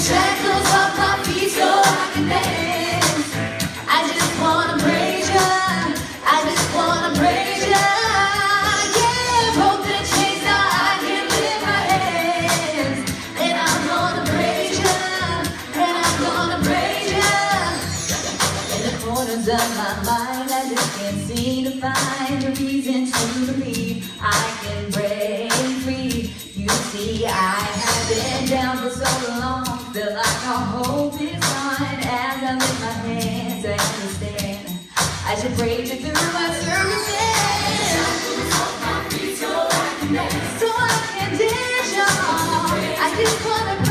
shackles off my feet so I can dance. I just wanna praise ya. I just wanna praise ya. Yeah, broke the chains, now I can lift my hands. And I'm gonna praise ya. And I'm gonna praise ya. In the corners of my mind, I just can't seem to find a reason to believe I can break free. You see, I have been down for so long, feel like our hope is gone. As I lift my hands, I understand I should praise you through my services. So I can dance, y'all. I just wanna